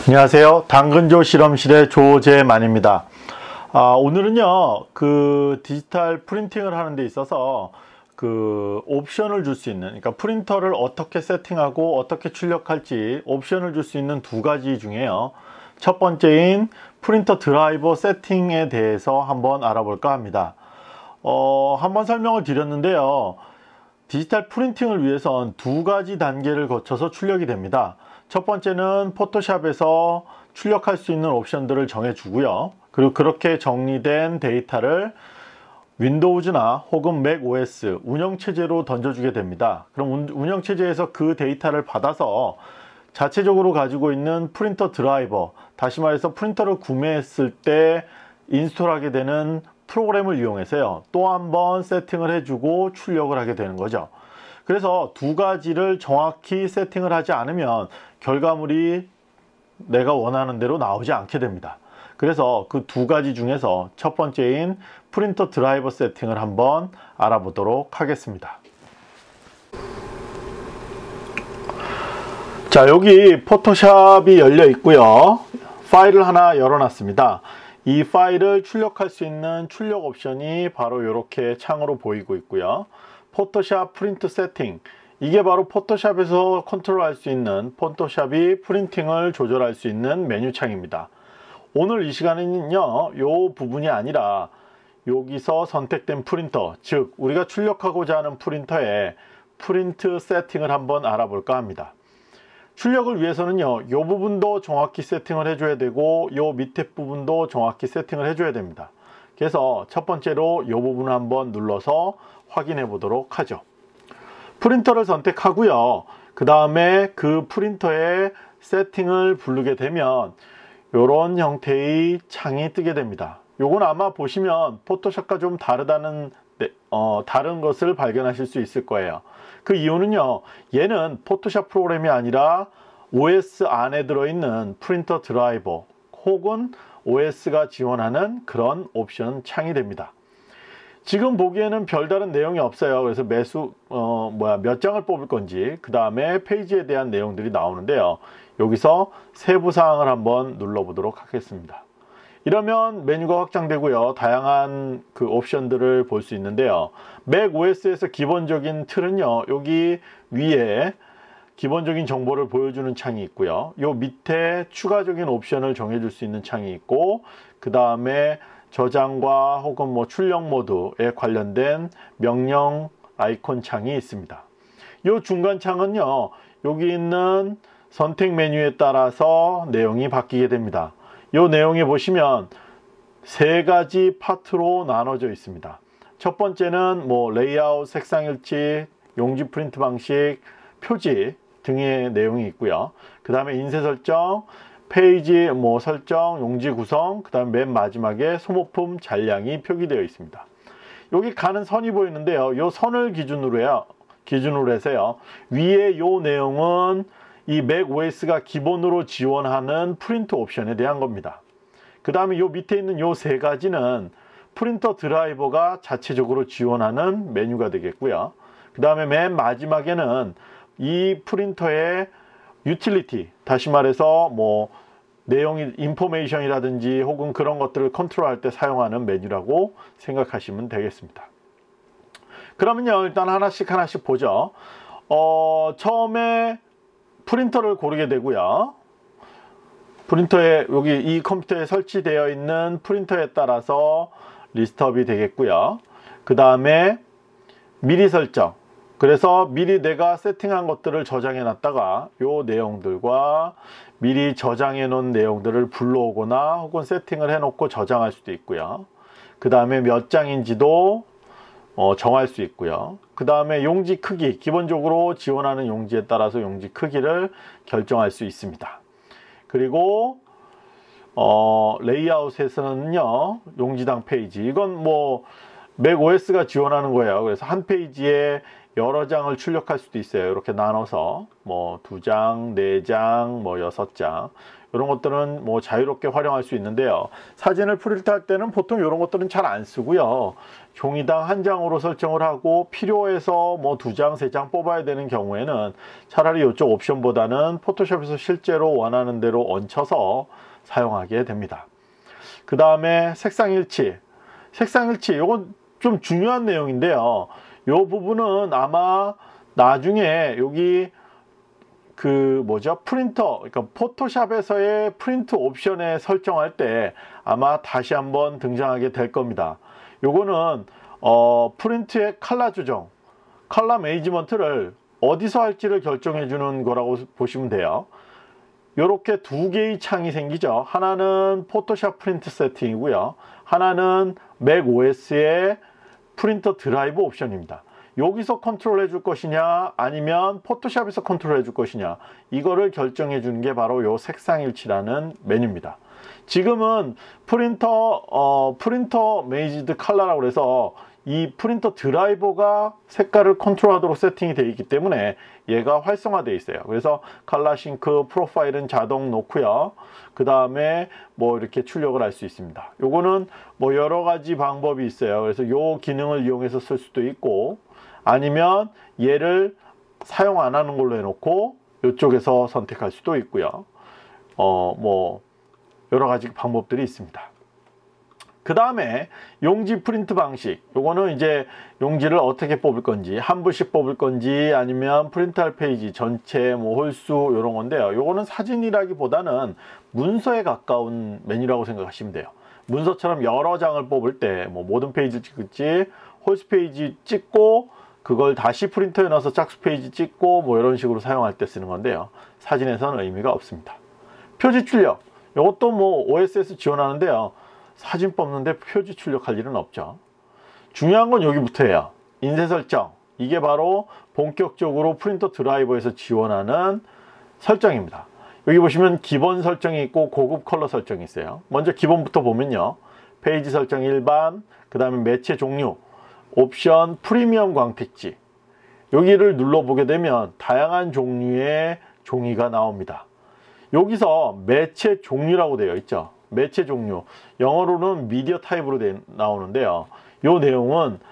안녕하세요. 당근조 실험실의 조재만입니다. 오늘은요, 디지털 프린팅을 하는 데 있어서 옵션을 줄 수 있는, 그러니까 프린터를 어떻게 세팅하고 어떻게 출력할지 옵션을 줄 수 있는 두 가지 중에요. 첫 번째인 프린터 드라이버 세팅에 대해서 한번 알아볼까 합니다. 한번 설명을 드렸는데요. 디지털 프린팅을 위해선 두 가지 단계를 거쳐서 출력이 됩니다. 첫 번째는 포토샵에서 출력할 수 있는 옵션들을 정해주고요. 그리고 그렇게 정리된 데이터를 윈도우즈나 혹은 맥 OS 운영체제로 던져주게 됩니다. 그럼 운영체제에서 그 데이터를 받아서 자체적으로 가지고 있는 프린터 드라이버, 다시 말해서 프린터를 구매했을 때 인스톨하게 되는 프로그램을 이용해서요, 또 한 번 세팅을 해주고 출력을 하게 되는 거죠. 그래서 두 가지를 정확히 세팅을 하지 않으면 결과물이 내가 원하는 대로 나오지 않게 됩니다. 그래서 그 두 가지 중에서 첫 번째인 프린터 드라이버 세팅을 한번 알아보도록 하겠습니다. 자, 여기 포토샵이 열려 있고요. 파일을 하나 열어놨습니다. 이 파일을 출력할 수 있는 출력 옵션이 바로 이렇게 창으로 보이고 있고요. 포토샵 프린트 세팅, 이게 바로 포토샵에서 컨트롤할 수 있는, 포토샵이 프린팅을 조절할 수 있는 메뉴 창입니다. 오늘 이 시간에는요, 이 부분이 아니라 여기서 선택된 프린터, 즉 우리가 출력하고자 하는 프린터의 프린트 세팅을 한번 알아볼까 합니다. 출력을 위해서는요, 이 부분도 정확히 세팅을 해줘야 되고 이 밑에 부분도 정확히 세팅을 해줘야 됩니다. 그래서 첫 번째로 이 부분을 한번 눌러서 확인해 보도록 하죠. 프린터를 선택하고요. 그 다음에 그 프린터의 세팅을 부르게 되면 이런 형태의 창이 뜨게 됩니다. 요건 아마 보시면 포토샵과 좀 다른 것을 발견하실 수 있을 거예요. 그 이유는요, 얘는 포토샵 프로그램이 아니라 OS 안에 들어있는 프린터 드라이버 혹은 OS가 지원하는 그런 옵션 창이 됩니다. 지금 보기에는 별다른 내용이 없어요. 그래서 몇 장을 뽑을 건지, 그 다음에 페이지에 대한 내용들이 나오는데요. 여기서 세부 사항을 한번 눌러보도록 하겠습니다. 이러면 메뉴가 확장되고요. 다양한 옵션들을 볼 수 있는데요. 맥 OS에서 기본적인 틀은요, 여기 위에 기본적인 정보를 보여주는 창이 있고요. 요 밑에 추가적인 옵션을 정해줄 수 있는 창이 있고, 그 다음에 저장과 혹은 출력 모드에 관련된 명령 아이콘 창이 있습니다. 요 중간 창은요, 여기 있는 선택 메뉴에 따라서 내용이 바뀌게 됩니다. 요 내용에 보시면 세 가지 파트로 나눠져 있습니다. 첫 번째는 레이아웃, 색상 일치, 용지 프린트 방식, 표지 등의 내용이 있고요. 그 다음에 인쇄 설정, 페이지 설정, 용지 구성, 그 다음에 맨 마지막에 소모품 잔량이 표기되어 있습니다. 여기 가는 선이 보이는데요. 이 선을 기준으로 해서요, 위에 이 내용은 이 맥 OS가 기본으로 지원하는 프린트 옵션에 대한 겁니다. 그 다음에 이 밑에 있는 이 세 가지는 프린터 드라이버가 자체적으로 지원하는 메뉴가 되겠고요. 그 다음에 맨 마지막에는 이 프린터의 유틸리티, 다시 말해서 내용이 인포메이션이라든지 혹은 그런 것들을 컨트롤할 때 사용하는 메뉴라고 생각하시면 되겠습니다. 그러면요, 일단 하나씩 보죠. 처음에 프린터를 고르게 되고요. 프린터에 여기 이 컴퓨터에 설치되어 있는 프린터에 따라서 리스트업이 되겠고요. 그 다음에 미리 설정, 그래서 미리 내가 세팅한 것들을 저장해 놨다가 요 내용들과 미리 저장해 놓은 내용들을 불러오거나 혹은 세팅을 해 놓고 저장할 수도 있고요. 그 다음에 몇 장인지도 정할 수 있고요. 그 다음에 용지 크기, 기본적으로 지원하는 용지에 따라서 용지 크기를 결정할 수 있습니다. 그리고 레이아웃에서는요, 용지당 페이지, 이건 맥 OS가 지원하는 거예요. 그래서 한 페이지에 여러 장을 출력할 수도 있어요. 이렇게 나눠서 2장, 4장, 6장 이런 것들은 뭐 자유롭게 활용할 수 있는데요. 사진을 프린트할 때는 보통 이런 것들은 잘 안 쓰고요. 종이당 한 장으로 설정을 하고 필요해서 뭐 2장, 3장 뽑아야 되는 경우에는 차라리 이쪽 옵션보다는 포토샵에서 실제로 원하는 대로 얹혀서 사용하게 됩니다. 그 다음에 색상일치. 색상일치, 이건 좀 중요한 내용인데요. 이 부분은 아마 나중에 여기 프린터, 그러니까 포토샵에서의 프린트 옵션에 설정할 때 아마 다시 한번 등장하게 될 겁니다. 요거는 프린트의 컬러 조정, 컬러 매니지먼트를 어디서 할지를 결정해 주는 거라고 보시면 돼요. 이렇게 2개의 창이 생기죠. 하나는 포토샵 프린트 세팅이고요. 하나는 맥 OS의 프린터 드라이브 옵션입니다. 여기서 컨트롤 해줄 것이냐 아니면 포토샵에서 컨트롤 해줄 것이냐, 이거를 결정해 주는 게 바로 요 색상일치라는 메뉴입니다. 지금은 프린터 매니지드 컬러라고 해서 이 프린터 드라이버가 색깔을 컨트롤하도록 세팅이 되어 있기 때문에 얘가 활성화되어 있어요. 그래서 컬러 싱크 프로파일은 자동 놓고요. 그 다음에 뭐 이렇게 출력을 할 수 있습니다. 요거는 뭐 여러 가지 방법이 있어요. 그래서 요 기능을 이용해서 쓸 수도 있고, 아니면 얘를 사용 안 하는 걸로 해놓고 이쪽에서 선택할 수도 있고요. 뭐 여러 가지 방법들이 있습니다. 그 다음에 용지 프린트 방식. 요거는 이제 용지를 어떻게 뽑을 건지, 한 부씩 뽑을 건지 아니면 프린트할 페이지 전체 뭐 홀수 이런 건데요. 요거는 사진이라기보다는 문서에 가까운 메뉴라고 생각하시면 돼요. 문서처럼 여러 장을 뽑을 때 뭐 모든 페이지를 찍을지 홀수 페이지 찍고 그걸 다시 프린터에 넣어서 짝수 페이지 찍고 뭐 이런 식으로 사용할 때 쓰는 건데요. 사진에서는 의미가 없습니다. 표지 출력. 이것도 뭐 OSS 지원하는데요. 사진 뽑는데 표지 출력할 일은 없죠. 중요한 건 여기부터예요. 인쇄 설정. 이게 바로 본격적으로 프린터 드라이버에서 지원하는 설정입니다. 여기 보시면 기본 설정이 있고 고급 컬러 설정이 있어요. 먼저 기본부터 보면요. 페이지 설정 일반, 그 다음에 매체 종류, 옵션 프리미엄 광택지. 여기를 눌러보게 되면 다양한 종류의 종이가 나옵니다. 여기서 매체 종류라고 되어 있죠. 매체 종류, 영어로는 미디어 타입으로 나오는데요. 이 내용은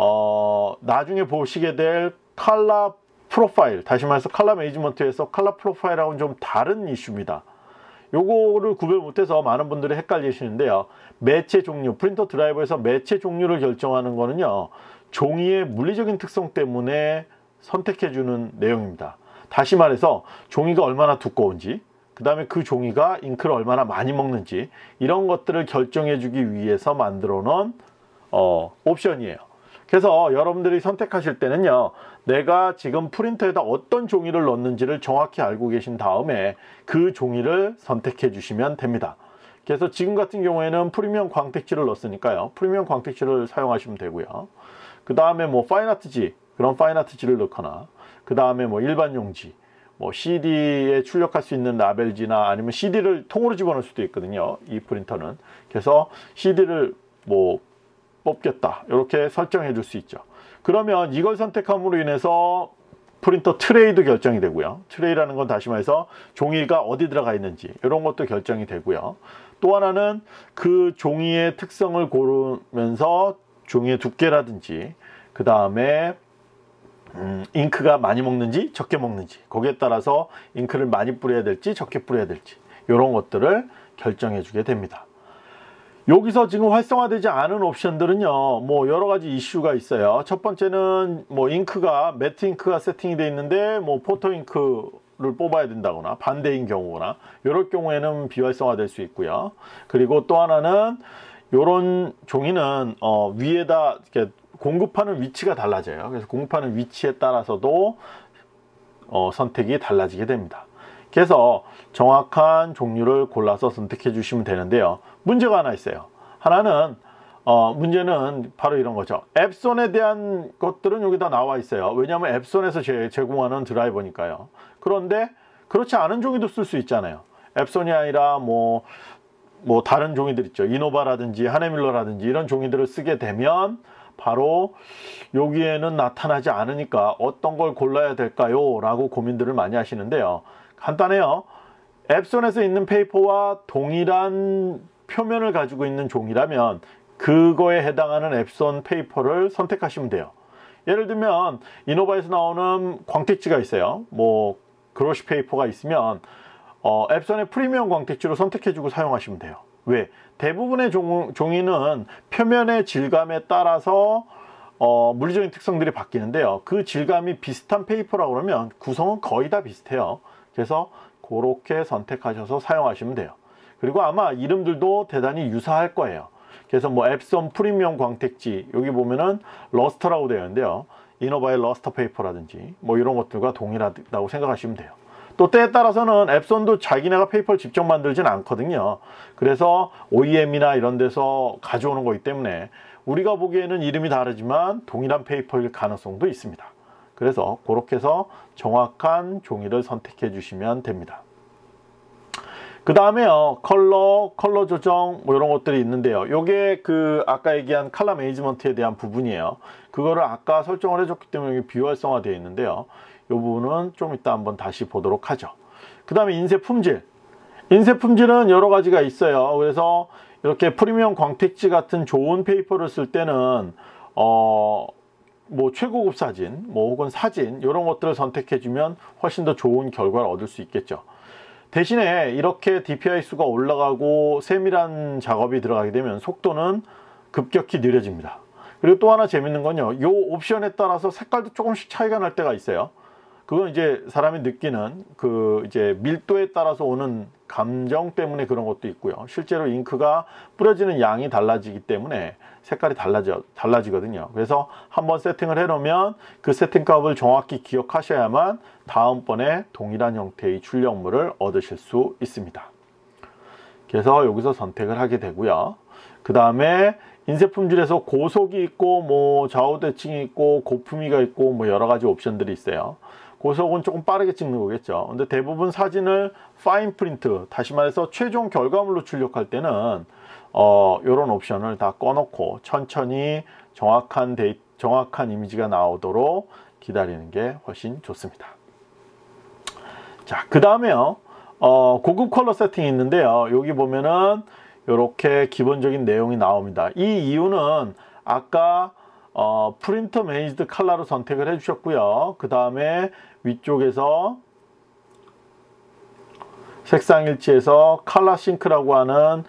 나중에 보시게 될 컬러 프로파일, 다시 말해서 컬러 매니지먼트에서 컬러 프로파일하고는 좀 다른 이슈입니다. 요거를 구별 못해서 많은 분들이 헷갈리시는데요. 매체 종류, 프린터 드라이버에서 매체 종류를 결정하는 거는요, 종이의 물리적인 특성 때문에 선택해주는 내용입니다. 다시 말해서 종이가 얼마나 두꺼운지, 그 다음에 그 종이가 잉크를 얼마나 많이 먹는지, 이런 것들을 결정해 주기 위해서 만들어 놓은 옵션이에요. 그래서 여러분들이 선택하실 때는요, 내가 지금 프린터에다 어떤 종이를 넣는지를 정확히 알고 계신 다음에 그 종이를 선택해 주시면 됩니다. 그래서 지금 같은 경우에는 프리미엄 광택지를 넣었으니까요, 프리미엄 광택지를 사용하시면 되고요. 그 다음에 뭐 파인아트지, 그런 파인아트지를 넣거나, 그 다음에 뭐 일반 용지, 뭐 CD에 출력할 수 있는 라벨지나 아니면 CD를 통으로 집어넣을 수도 있거든요, 이 프린터는. 그래서 CD를 뭐 뽑겠다, 이렇게 설정해 줄 수 있죠. 그러면 이걸 선택함으로 인해서 프린터 트레이도 결정이 되고요. 트레이라는 건 다시 말해서 종이가 어디 들어가 있는지 이런 것도 결정이 되고요. 또 하나는 그 종이의 특성을 고르면서 종이의 두께라든지, 그 다음에 잉크가 많이 먹는지 적게 먹는지, 거기에 따라서 잉크를 많이 뿌려야 될지 적게 뿌려야 될지, 이런 것들을 결정해 주게 됩니다. 여기서 지금 활성화되지 않은 옵션들은요, 뭐 여러 가지 이슈가 있어요. 첫 번째는 뭐 잉크가 매트 잉크가 세팅이 되어 있는데 뭐 포토 잉크를 뽑아야 된다거나 반대인 경우나, 이럴 경우에는 비활성화될 수 있고요. 그리고 또 하나는 이런 종이는 위에다 이렇게 공급하는 위치가 달라져요. 그래서 공급하는 위치에 따라서도 선택이 달라지게 됩니다. 그래서 정확한 종류를 골라서 선택해 주시면 되는데요. 문제가 하나 있어요. 하나는 문제는 바로 이런 거죠. 앱손에 대한 것들은 여기다 나와 있어요. 왜냐하면 앱손에서 제공하는 드라이버니까요. 그런데 그렇지 않은 종이도 쓸 수 있잖아요. 앱손이 아니라 뭐 다른 종이들 있죠. 이노바라든지 하네밀러라든지 이런 종이들을 쓰게 되면 바로 여기에는 나타나지 않으니까 어떤 걸 골라야 될까요? 라고 고민들을 많이 하시는데요. 간단해요. 앱손에서 있는 페이퍼와 동일한 표면을 가지고 있는 종이라면 그거에 해당하는 앱손 페이퍼를 선택하시면 돼요. 예를 들면 이노바에서 나오는 광택지가 있어요. 뭐 그로시 페이퍼가 있으면 앱손의 프리미엄 광택지로 선택해주고 사용하시면 돼요. 왜? 대부분의 종이는 표면의 질감에 따라서 물리적인 특성들이 바뀌는데요. 그 질감이 비슷한 페이퍼라고 그러면 구성은 거의 다 비슷해요. 그래서 그렇게 선택하셔서 사용하시면 돼요. 그리고 아마 이름들도 대단히 유사할 거예요. 그래서 뭐 앱손 프리미엄 광택지, 여기 보면은 러스터라고 되어 있는데요. 이노바의 러스터 페이퍼라든지 뭐 이런 것들과 동일하다고 생각하시면 돼요. 또 때에 따라서는 앱손도 자기네가 페이퍼를 직접 만들진 않거든요. 그래서 OEM이나 이런 데서 가져오는 거기 때문에 우리가 보기에는 이름이 다르지만 동일한 페이퍼일 가능성도 있습니다. 그래서 그렇게 해서 정확한 종이를 선택해 주시면 됩니다. 그 다음에요, 컬러 조정 뭐 이런 것들이 있는데요. 요게 그 아까 얘기한 컬러 매니지먼트에 대한 부분이에요. 그거를 아까 설정을 해줬기 때문에 여기 비활성화 되어 있는데요. 이 부분은 좀 이따 한번 다시 보도록 하죠. 그 다음에 인쇄 품질. 인쇄 품질은 여러 가지가 있어요. 그래서 이렇게 프리미엄 광택지 같은 좋은 페이퍼를 쓸 때는 뭐 최고급 사진, 뭐 혹은 사진 이런 것들을 선택해 주면 훨씬 더 좋은 결과를 얻을 수 있겠죠. 대신에 이렇게 DPI 수가 올라가고 세밀한 작업이 들어가게 되면 속도는 급격히 느려집니다. 그리고 또 하나 재밌는 건요, 이 옵션에 따라서 색깔도 조금씩 차이가 날 때가 있어요. 그건 이제 사람이 느끼는 그 이제 밀도에 따라서 오는 감정 때문에 그런 것도 있고요. 실제로 잉크가 뿌려지는 양이 달라지기 때문에 색깔이 달라지거든요. 그래서 한번 세팅을 해 놓으면 그 세팅 값을 정확히 기억하셔야만 다음번에 동일한 형태의 출력물을 얻으실 수 있습니다. 그래서 여기서 선택을 하게 되고요. 그 다음에 인쇄 품질에서 고속이 있고 뭐 좌우 대칭이 있고 고품위가 있고 뭐 여러 가지 옵션들이 있어요. 고속은 조금 빠르게 찍는 거겠죠. 근데 대부분 사진을 파인 프린트, 다시 말해서 최종 결과물로 출력할 때는 이런 옵션을 다 꺼놓고 천천히 정확한 이미지가 나오도록 기다리는 게 훨씬 좋습니다. 자, 그 다음에요, 고급 컬러 세팅이 있는데요. 여기 보면은 이렇게 기본적인 내용이 나옵니다. 이 이유는 아까 프린터 매니지드 컬러로 선택을 해 주셨고요. 그 다음에 위쪽에서 색상 일치에서 컬러 싱크라고 하는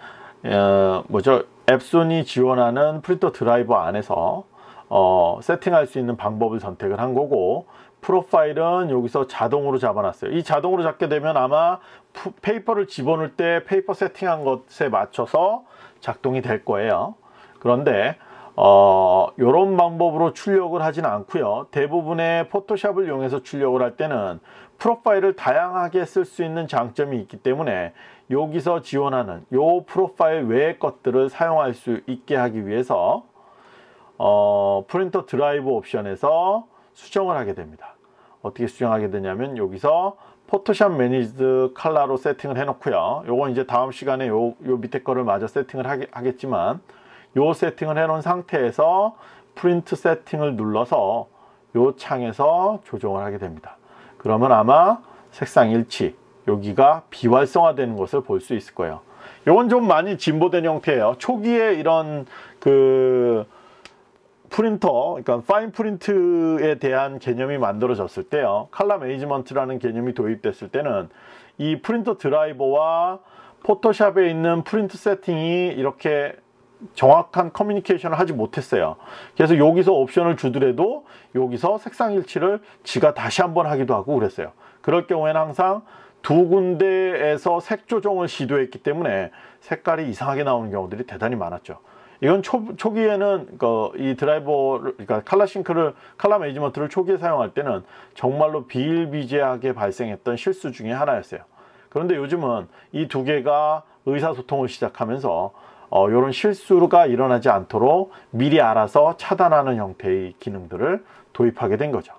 앱손이 지원하는 프린터 드라이버 안에서 세팅할 수 있는 방법을 선택을 한 거고, 프로파일은 여기서 자동으로 잡아놨어요. 이 자동으로 잡게 되면 아마 페이퍼를 집어넣을 때 페이퍼 세팅한 것에 맞춰서 작동이 될 거예요. 그런데 이런 방법으로 출력을 하진 않고요. 대부분의 포토샵을 이용해서 출력을 할 때는 프로파일을 다양하게 쓸 수 있는 장점이 있기 때문에 여기서 지원하는 요 프로파일 외의 것들을 사용할 수 있게 하기 위해서 프린터 드라이브 옵션에서 수정을 하게 됩니다. 어떻게 수정하게 되냐면 여기서 포토샵 매니지드 컬러로 세팅을 해 놓고요. 요건 이제 다음 시간에 요 밑에 거를 마저 세팅을 하겠지만, 요 세팅을 해 놓은 상태에서 프린트 세팅을 눌러서 요 창에서 조정을 하게 됩니다. 그러면 아마 색상 일치, 여기가 비활성화되는 것을 볼 수 있을 거예요. 요건 좀 많이 진보된 형태예요. 초기에 이런 그 프린터, 그러니까 파인 프린트에 대한 개념이 만들어졌을 때요, 컬러 매니지먼트라는 개념이 도입됐을 때는 이 프린터 드라이버와 포토샵에 있는 프린트 세팅이 이렇게 정확한 커뮤니케이션을 하지 못했어요. 그래서 여기서 옵션을 주더라도 여기서 색상 일치를 지가 다시 한번 하기도 하고 그랬어요. 그럴 경우에는 항상 두 군데에서 색 조정을 시도했기 때문에 색깔이 이상하게 나오는 경우들이 대단히 많았죠. 이건 초기에는 이 드라이버를, 그러니까 컬러 싱크를, 컬러 매니지먼트를 초기에 사용할 때는 정말로 비일비재하게 발생했던 실수 중에 하나였어요. 그런데 요즘은 이 두 개가 의사소통을 시작하면서 이런 실수가 일어나지 않도록 미리 알아서 차단하는 형태의 기능들을 도입하게 된 거죠.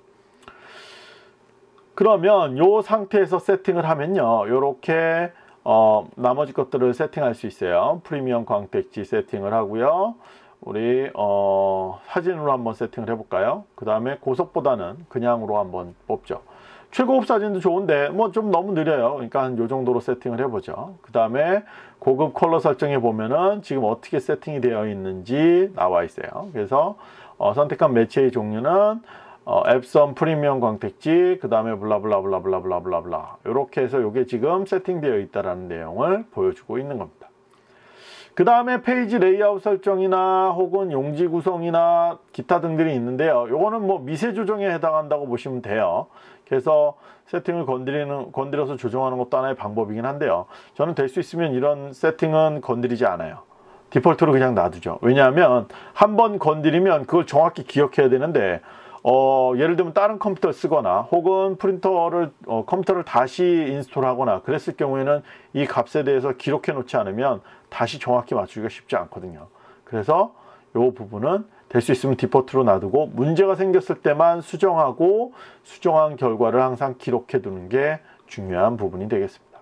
그러면 이 상태에서 세팅을 하면요, 이렇게 나머지 것들을 세팅할 수 있어요. 프리미엄 광택지 세팅을 하고요. 우리 사진으로 한번 세팅을 해볼까요? 그 다음에 고속보다는 그냥으로 한번 뽑죠. 최고급 사진도 좋은데 뭐 좀 너무 느려요. 그러니까 한 요 정도로 세팅을 해보죠. 그 다음에 고급 컬러 설정에 보면은 지금 어떻게 세팅이 되어 있는지 나와 있어요. 그래서 선택한 매체의 종류는 앱선 프리미엄 광택지, 그 다음에 블라블라블라블라블라블라 이렇게 해서 이게 지금 세팅되어 있다라는 내용을 보여주고 있는 겁니다. 그 다음에 페이지 레이아웃 설정이나 혹은 용지 구성이나 기타 등들이 있는데요. 요거는 뭐 미세 조정에 해당한다고 보시면 돼요. 그래서 세팅을 건드려서 조정하는 것도 하나의 방법이긴 한데요. 저는 될 수 있으면 이런 세팅은 건드리지 않아요. 디폴트로 그냥 놔두죠. 왜냐하면 한번 건드리면 그걸 정확히 기억해야 되는데 예를 들면 다른 컴퓨터를 쓰거나 혹은 컴퓨터를 다시 인스톨하거나 그랬을 경우에는 이 값에 대해서 기록해 놓지 않으면 다시 정확히 맞추기가 쉽지 않거든요. 그래서 이 부분은 될 수 있으면 디폴트로 놔두고 문제가 생겼을 때만 수정하고 수정한 결과를 항상 기록해 두는 게 중요한 부분이 되겠습니다.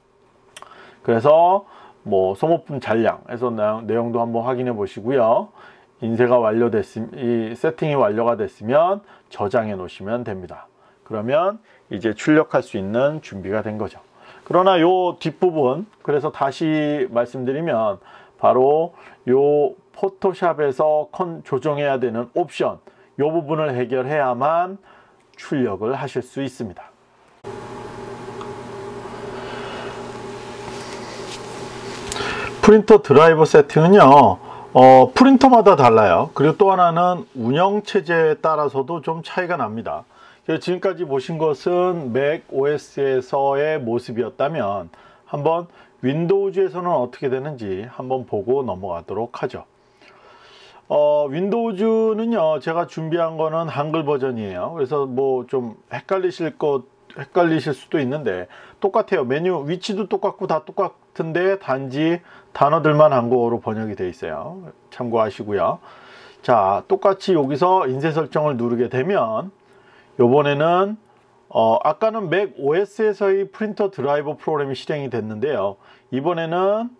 그래서 뭐 소모품 잔량에서 내용도 한번 확인해 보시고요. 인쇄가 이 세팅이 완료가 됐으면 저장해 놓으시면 됩니다. 그러면 이제 출력할 수 있는 준비가 된 거죠. 그러나 요 뒷부분, 그래서 다시 말씀드리면 바로 요 포토샵에서 조정해야 되는 옵션, 요 부분을 해결해야만 출력을 하실 수 있습니다. 프린터 드라이버 세팅은요, 프린터마다 달라요. 그리고 또 하나는 운영체제에 따라서도 좀 차이가 납니다. 지금까지 보신 것은 맥 OS에서의 모습이었다면 한번 윈도우즈에서는 어떻게 되는지 한번 보고 넘어가도록 하죠. 윈도우즈는요, 제가 준비한 거는 한글 버전이에요. 그래서 뭐 좀 헷갈리실 수도 있는데 똑같아요. 메뉴 위치도 똑같고 다 똑같은데 단지 단어들만 한국어로 번역이 되어 있어요. 참고하시고요. 자, 똑같이 여기서 인쇄 설정을 누르게 되면 요번에는 아까는 맥 OS에서의 프린터 드라이버 프로그램이 실행이 됐는데요. 이번에는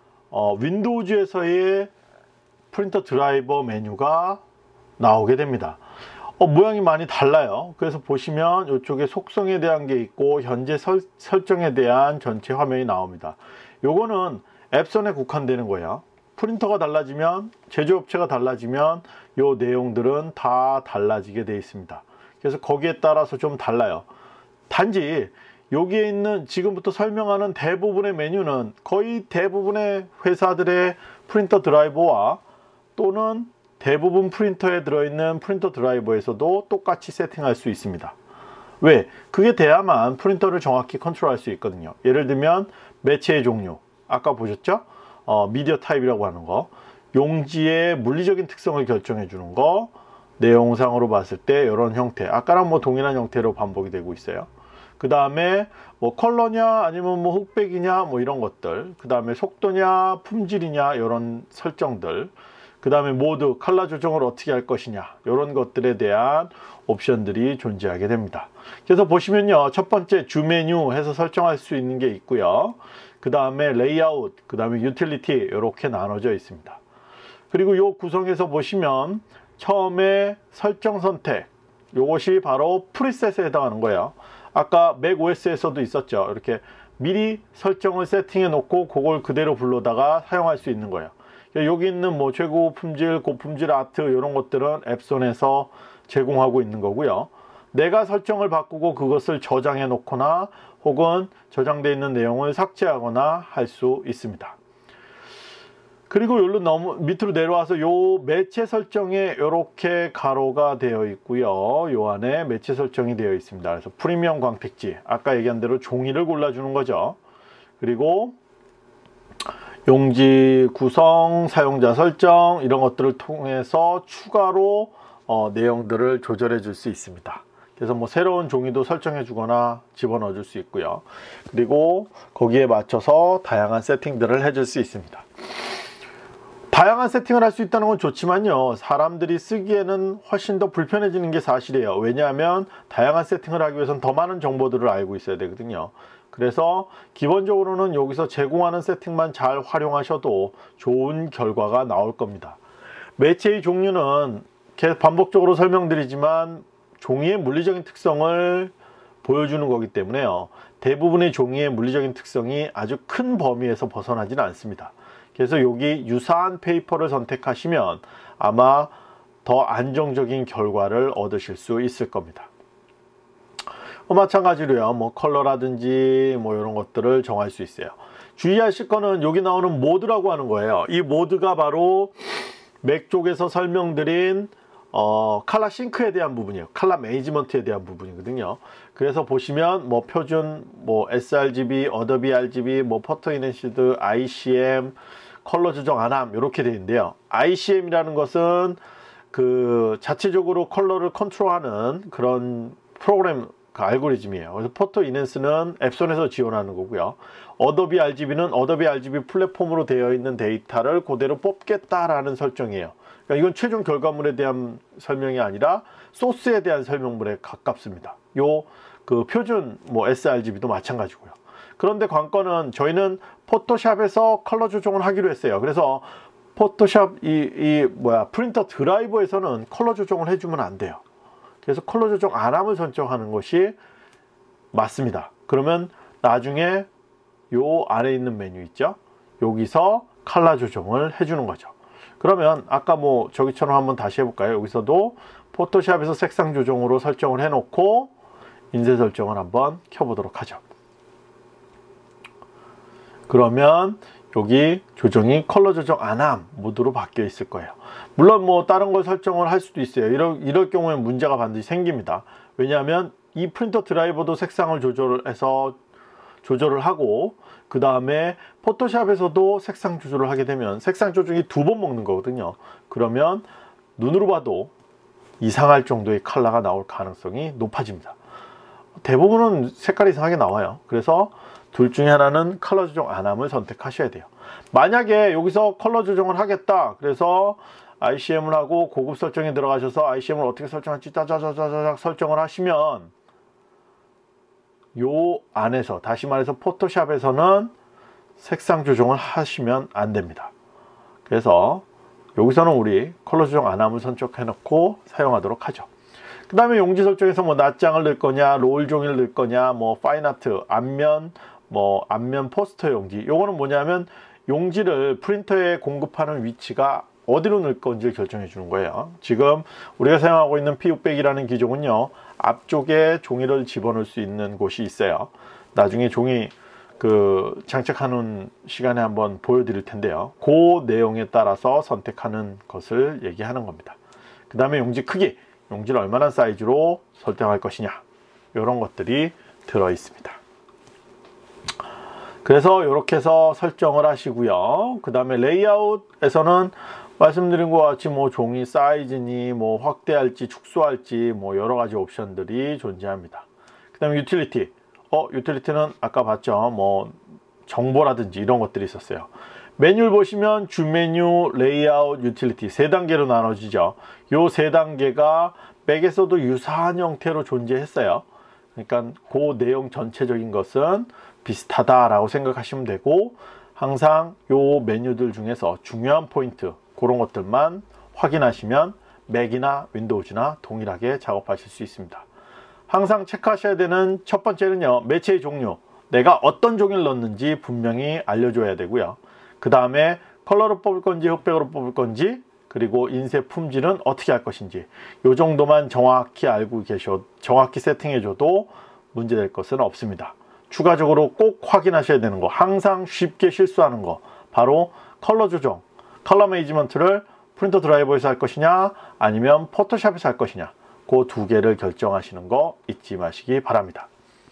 윈도우즈에서의 프린터 드라이버 메뉴가 나오게 됩니다. 모양이 많이 달라요. 그래서 보시면 이쪽에 속성에 대한 게 있고 현재 설정에 대한 전체 화면이 나옵니다. 요거는 앱선에 국한되는 거예요. 프린터가 달라지면, 제조업체가 달라지면 요 내용들은 다 달라지게 되어 있습니다. 그래서 거기에 따라서 좀 달라요. 단지 여기에 있는 지금부터 설명하는 대부분의 메뉴는 거의 대부분의 회사들의 프린터 드라이버와 또는 대부분 프린터에 들어있는 프린터 드라이버에서도 똑같이 세팅할 수 있습니다. 왜? 그게 돼야만 프린터를 정확히 컨트롤할 수 있거든요. 예를 들면 매체의 종류, 아까 보셨죠? 미디어 타입이라고 하는 거, 용지의 물리적인 특성을 결정해 주는 거, 내용상으로 봤을 때 이런 형태, 아까랑 뭐 동일한 형태로 반복이 되고 있어요. 그 다음에 뭐 컬러냐 아니면 뭐 흑백이냐 뭐 이런 것들, 그 다음에 속도냐 품질이냐 이런 설정들, 그 다음에 모드 컬러 조정을 어떻게 할 것이냐 이런 것들에 대한 옵션들이 존재하게 됩니다. 그래서 보시면요, 첫 번째 주 메뉴 해서 설정할 수 있는 게 있고요. 그 다음에 레이아웃, 그 다음에 유틸리티 이렇게 나눠져 있습니다. 그리고 요 구성에서 보시면 처음에 설정 선택, 요것이 바로 프리셋에 해당하는 거예요. 아까 맥 OS에서도 있었죠. 이렇게 미리 설정을 세팅해 놓고 그걸 그대로 불러다가 사용할 수 있는 거예요. 여기 있는 뭐 최고 품질, 고품질 아트 이런 것들은 앱손에서 제공하고 있는 거고요. 내가 설정을 바꾸고 그것을 저장해 놓거나 혹은 저장되어 있는 내용을 삭제하거나 할 수 있습니다. 그리고 여기로 밑으로 내려와서 요 매체 설정에 이렇게 가로가 되어 있고요. 요 안에 매체 설정이 되어 있습니다. 그래서 프리미엄 광택지, 아까 얘기한 대로 종이를 골라주는 거죠. 그리고 용지 구성, 사용자 설정 이런 것들을 통해서 추가로 내용들을 조절해 줄 수 있습니다. 그래서 뭐 새로운 종이도 설정해 주거나 집어넣어 줄 수 있고요. 그리고 거기에 맞춰서 다양한 세팅들을 해줄 수 있습니다. 다양한 세팅을 할 수 있다는 건 좋지만요, 사람들이 쓰기에는 훨씬 더 불편해지는 게 사실이에요. 왜냐하면 다양한 세팅을 하기 위해서는 더 많은 정보들을 알고 있어야 되거든요. 그래서 기본적으로는 여기서 제공하는 세팅만 잘 활용하셔도 좋은 결과가 나올 겁니다. 매체의 종류는 반복적으로 설명드리지만 종이의 물리적인 특성을 보여주는 거기 때문에요. 대부분의 종이의 물리적인 특성이 아주 큰 범위에서 벗어나지는 않습니다. 그래서 여기 유사한 페이퍼를 선택하시면 아마 더 안정적인 결과를 얻으실 수 있을 겁니다. 마찬가지로요, 뭐 컬러라든지 뭐 이런 것들을 정할 수 있어요. 주의하실 거는 여기 나오는 모드라고 하는 거예요. 이 모드가 바로 맥 쪽에서 설명드린 컬러 싱크에 대한 부분이에요. 컬러 매니지먼트에 대한 부분이거든요. 그래서 보시면 뭐 표준, 뭐 sRGB, 어도비 RGB, 뭐 포토 인핸스드, ICM, 컬러 조정 안함 이렇게 되어 있는데요. ICM이라는 것은 그 자체적으로 컬러를 컨트롤하는 그런 프로그램 알고리즘이에요. 그래서 포토 인핸스는 앱손에서 지원하는 거고요. 어도비 RGB는 어도비 RGB 플랫폼으로 되어 있는 데이터를 그대로 뽑겠다라는 설정이에요. 그러니까 이건 최종 결과물에 대한 설명이 아니라 소스에 대한 설명물에 가깝습니다. 요 그 표준 뭐 sRGB도 마찬가지고요. 그런데 관건은 저희는 포토샵에서 컬러 조정을 하기로 했어요. 그래서 포토샵 프린터 드라이버에서는 컬러 조정을 해주면 안 돼요. 그래서 컬러 조정 안함을 설정하는 것이 맞습니다. 그러면 나중에 요 아래 있는 메뉴 있죠? 여기서 컬러 조정을 해주는 거죠. 그러면 아까 뭐 저기처럼 한번 다시 해볼까요? 여기서도 포토샵에서 색상 조정으로 설정을 해놓고 인쇄 설정을 한번 켜보도록 하죠. 그러면 여기 조정이 컬러 조정 안함 모드로 바뀌어 있을 거예요. 물론 뭐 다른 걸 설정을 할 수도 있어요. 이럴 경우에 문제가 반드시 생깁니다. 왜냐하면 이 프린터 드라이버도 색상을 조절을 하고 그 다음에 포토샵에서도 색상 조절을 하게 되면 색상 조정이 2번 먹는 거거든요. 그러면 눈으로 봐도 이상할 정도의 컬러가 나올 가능성이 높아집니다. 대부분은 색깔이 이상하게 나와요. 그래서 둘 중에 하나는 컬러 조정 안함을 선택하셔야 돼요. 만약에 여기서 컬러 조정을 하겠다, 그래서 ICM을 하고 고급 설정에 들어가셔서 ICM을 어떻게 설정할지 짜자자자자 설정을 하시면 요 안에서, 다시 말해서 포토샵에서는 색상 조정을 하시면 안 됩니다. 그래서 여기서는 우리 컬러 조정 안함을 선택해 놓고 사용하도록 하죠. 그 다음에 용지 설정에서 뭐 낱장을 넣을 거냐, 롤 종이를 넣을 거냐, 뭐 파인아트, 앞면 포스터 용지. 요거는 뭐냐면 용지를 프린터에 공급하는 위치가 어디로 넣을 건지를 결정해 주는 거예요. 지금 우리가 사용하고 있는 P600이라는 기종은요, 앞쪽에 종이를 집어넣을 수 있는 곳이 있어요. 나중에 종이 장착하는 시간에 한번 보여드릴 텐데요. 그 내용에 따라서 선택하는 것을 얘기하는 겁니다. 그 다음에 용지 크기, 용지를 얼마나 사이즈로 설정할 것이냐, 이런 것들이 들어 있습니다. 그래서 이렇게 해서 설정을 하시고요. 그 다음에 레이아웃에서는 말씀드린 것 같이 뭐 종이 사이즈니 뭐 확대할지 축소할지 뭐 여러 가지 옵션들이 존재합니다. 그 다음에 유틸리티. 유틸리티는 아까 봤죠. 뭐 정보라든지 이런 것들이 있었어요. 메뉴를 보시면 주 메뉴, 레이아웃, 유틸리티 3단계로 나눠지죠. 요 3단계가 맥에서도 유사한 형태로 존재했어요. 그러니까 그 내용 전체적인 것은 비슷하다라고 생각하시면 되고, 항상 요 메뉴들 중에서 중요한 포인트 그런 것들만 확인하시면 맥이나 윈도우즈나 동일하게 작업하실 수 있습니다. 항상 체크하셔야 되는 첫 번째는요, 매체의 종류, 내가 어떤 종이를 넣는지 분명히 알려줘야 되고요. 그 다음에 컬러로 뽑을 건지 흑백으로 뽑을 건지, 그리고 인쇄 품질은 어떻게 할 것인지, 요 정도만 정확히 정확히 세팅해 줘도 문제될 것은 없습니다. 추가적으로 꼭 확인하셔야 되는 거, 항상 쉽게 실수하는 거, 바로 컬러 조정, 컬러 매니지먼트를 프린터 드라이버에서 할 것이냐 아니면 포토샵에서 할 것이냐, 그 2개를 결정하시는 거 잊지 마시기 바랍니다.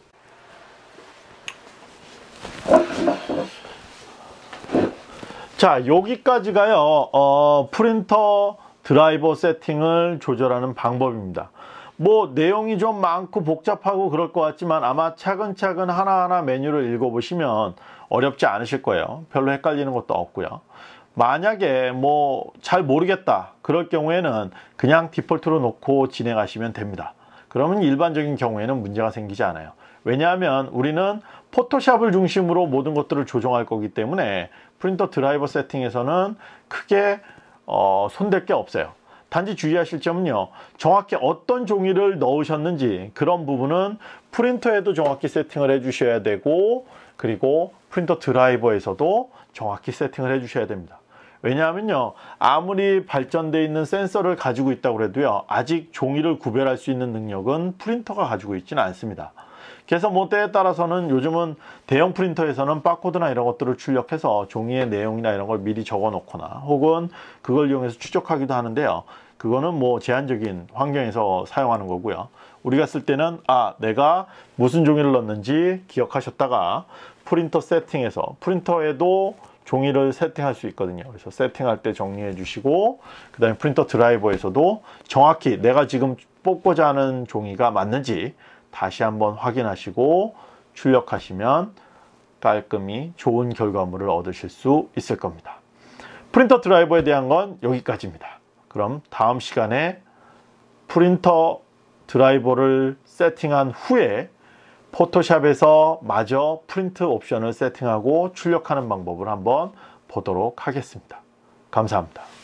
자, 여기까지가요 프린터 드라이버 세팅을 조절하는 방법입니다. 뭐 내용이 좀 많고 복잡하고 그럴 것 같지만 아마 차근차근 하나하나 메뉴를 읽어보시면 어렵지 않으실 거예요. 별로 헷갈리는 것도 없고요. 만약에 뭐 잘 모르겠다 그럴 경우에는 그냥 디폴트로 놓고 진행하시면 됩니다. 그러면 일반적인 경우에는 문제가 생기지 않아요. 왜냐하면 우리는 포토샵을 중심으로 모든 것들을 조정할 거기 때문에 프린터 드라이버 세팅에서는 크게 손댈 게 없어요. 단지 주의하실 점은요, 정확히 어떤 종이를 넣으셨는지 그런 부분은 프린터에도 정확히 세팅을 해 주셔야 되고, 그리고 프린터 드라이버에서도 정확히 세팅을 해 주셔야 됩니다. 왜냐하면요, 아무리 발전되어 있는 센서를 가지고 있다고 해도요, 아직 종이를 구별할 수 있는 능력은 프린터가 가지고 있지는 않습니다. 그래서 뭐 때에 따라서는 요즘은 대형 프린터에서는 바코드나 이런 것들을 출력해서 종이의 내용이나 이런 걸 미리 적어 놓거나 혹은 그걸 이용해서 추적하기도 하는데요, 그거는 뭐 제한적인 환경에서 사용하는 거고요. 우리가 쓸 때는 내가 무슨 종이를 넣었는지 기억하셨다가 프린터 세팅에서, 프린터에도 종이를 세팅할 수 있거든요. 그래서 세팅할 때 정리해 주시고, 그 다음에 프린터 드라이버에서도 정확히 내가 지금 뽑고자 하는 종이가 맞는지 다시 한번 확인하시고 출력하시면 깔끔히 좋은 결과물을 얻으실 수 있을 겁니다. 프린터 드라이버에 대한 건 여기까지입니다. 그럼 다음 시간에 프린터 드라이버를 세팅한 후에 포토샵에서 마저 프린트 옵션을 세팅하고 출력하는 방법을 한번 보도록 하겠습니다. 감사합니다.